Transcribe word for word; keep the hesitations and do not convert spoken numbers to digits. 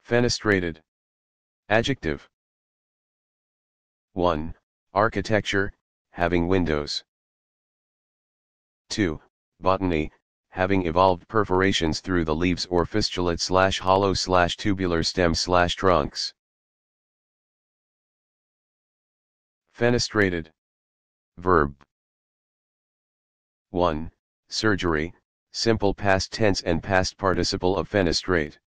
Fenestrated. Adjective. one. Architecture, having windows. two. Botany, having evolved perforations through the leaves or fistulate slash hollow slash tubular stems slash trunks. Fenestrated. Verb. one. Surgery, simple past tense and past participle of fenestrate.